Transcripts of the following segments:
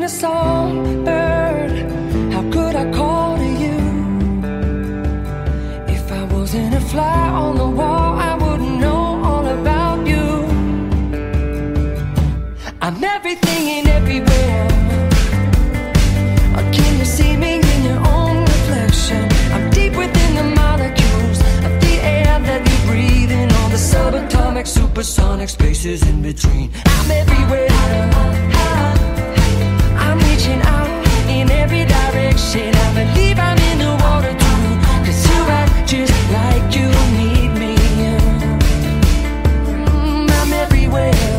a songbird, how could I call to you? If I wasn't a fly on the wall, I wouldn't know all about you. I'm everything and everywhere. Can you see me in your own reflection? I'm deep within the molecules of the air that you breathe in, all the subatomic, supersonic spaces in between. I'm everywhere. I'm reaching out in every direction. I believe I'm in the water too, 'cause you act just like you need me. I'm everywhere.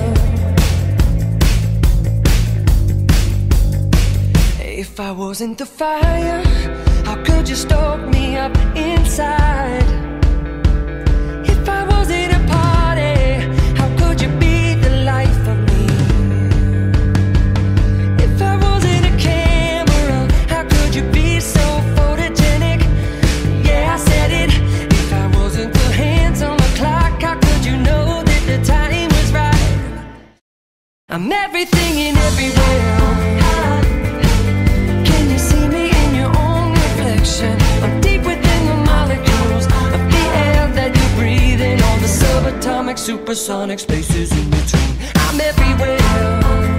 If I wasn't the fire, how could you stoke me up inside? If I wasn't a party, how could you be the life of me? If I wasn't a camera, how could you be so photogenic? Yeah, I said it. If I wasn't the hands on the clock, how could you know that the time was right? I'm everything and everywhere. I'm deep within the molecules of the air that you breathe in, all the subatomic, supersonic spaces in between. I'm everywhere.